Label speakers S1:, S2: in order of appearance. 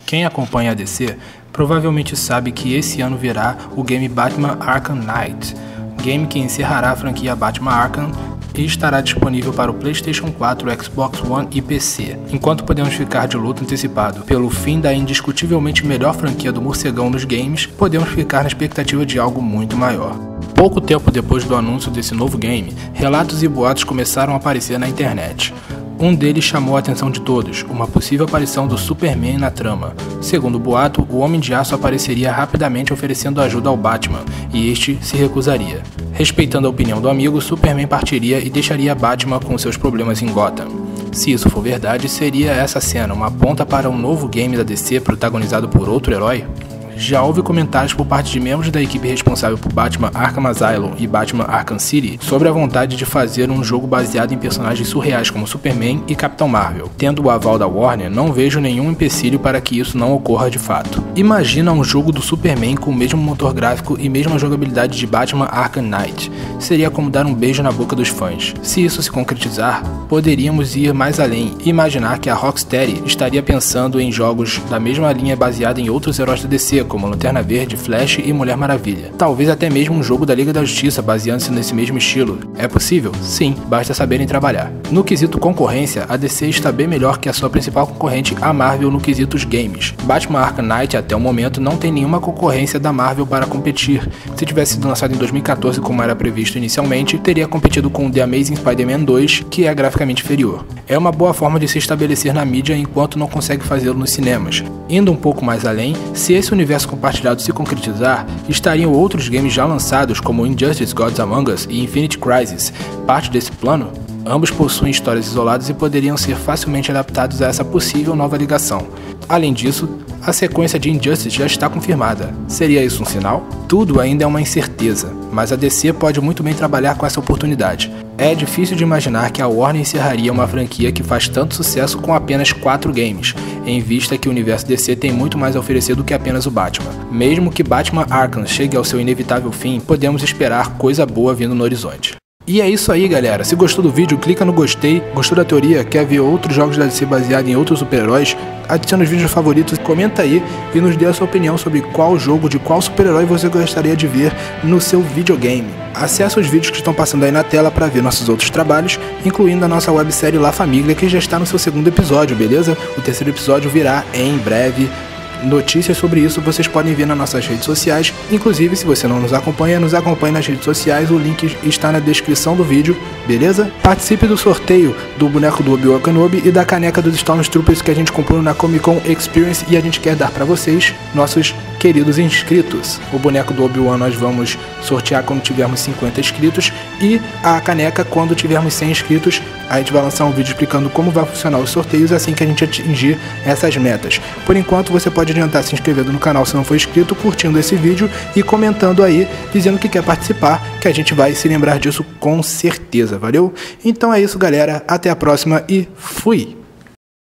S1: Quem acompanha a DC provavelmente sabe que esse ano virá o game Batman Arkham Knight, game que encerrará a franquia Batman Arkham e estará disponível para o PlayStation 4, Xbox One e PC. Enquanto podemos ficar de luto antecipado pelo fim da indiscutivelmente melhor franquia do morcegão nos games, podemos ficar na expectativa de algo muito maior. Pouco tempo depois do anúncio desse novo game, relatos e boatos começaram a aparecer na internet. Um deles chamou a atenção de todos, uma possível aparição do Superman na trama. Segundo o boato, o Homem de Aço apareceria rapidamente oferecendo ajuda ao Batman, e este se recusaria. Respeitando a opinião do amigo, Superman partiria e deixaria Batman com seus problemas em Gotham. Se isso for verdade, seria essa cena uma ponta para um novo game da DC protagonizado por outro herói? Já houve comentários por parte de membros da equipe responsável por Batman Arkham Asylum e Batman Arkham City sobre a vontade de fazer um jogo baseado em personagens surreais como Superman e Capitão Marvel. Tendo o aval da Warner, não vejo nenhum empecilho para que isso não ocorra de fato. Imagina um jogo do Superman com o mesmo motor gráfico e mesma jogabilidade de Batman Arkham Knight. Seria como dar um beijo na boca dos fãs. Se isso se concretizar, poderíamos ir mais além e imaginar que a Rocksteady estaria pensando em jogos da mesma linha baseada em outros heróis da DC, como Lanterna Verde, Flash e Mulher Maravilha. Talvez até mesmo um jogo da Liga da Justiça baseando-se nesse mesmo estilo. É possível? Sim, basta saberem trabalhar. No quesito concorrência, a DC está bem melhor que a sua principal concorrente, a Marvel, no quesito games. Batman Arkham Knight até o momento não tem nenhuma concorrência da Marvel para competir. Se tivesse sido lançado em 2014 como era previsto inicialmente, teria competido com The Amazing Spider-Man 2, que é graficamente inferior. É uma boa forma de se estabelecer na mídia enquanto não consegue fazê-lo nos cinemas. Indo um pouco mais além, se esse universo compartilhado se concretizar, estariam outros games já lançados como Injustice Gods Among Us e Infinite Crisis parte desse plano? Ambos possuem histórias isoladas e poderiam ser facilmente adaptados a essa possível nova ligação. Além disso, a sequência de Injustice já está confirmada. Seria isso um sinal? Tudo ainda é uma incerteza, mas a DC pode muito bem trabalhar com essa oportunidade. É difícil de imaginar que a Warner encerraria uma franquia que faz tanto sucesso com apenas 4 games, em vista que o universo DC tem muito mais a oferecer do que apenas o Batman. Mesmo que Batman Arkham chegue ao seu inevitável fim, podemos esperar coisa boa vindo no horizonte. E é isso aí, galera. Se gostou do vídeo, clica no gostei. Gostou da teoria? Quer ver outros jogos da DC baseados em outros super-heróis? Adiciona os vídeos favoritos, comenta aí e nos dê a sua opinião sobre qual jogo de qual super-herói você gostaria de ver no seu videogame. Acesse os vídeos que estão passando aí na tela para ver nossos outros trabalhos, incluindo a nossa websérie La Família, que já está no seu 2º episódio, beleza? O 3º episódio virá em breve. Notícias sobre isso vocês podem ver nas nossas redes sociais. Inclusive, se você não nos acompanha nas redes sociais, o link está na descrição do vídeo, beleza? Participe do sorteio do boneco do Obi-Wan Kenobi e da caneca dos Stormtroopers que a gente comprou na Comic Con Experience e a gente quer dar para vocês, nossos queridos inscritos. O boneco do Obi-Wan nós vamos sortear quando tivermos 50 inscritos e a caneca quando tivermos 100 inscritos. A gente vai lançar um vídeo explicando como vai funcionar os sorteios assim que a gente atingir essas metas. Por enquanto, você pode adiantar se inscrevendo no canal se não for inscrito, curtindo esse vídeo e comentando aí, dizendo que quer participar, que a gente vai se lembrar disso com certeza, valeu? Então é isso, galera, até a próxima e fui!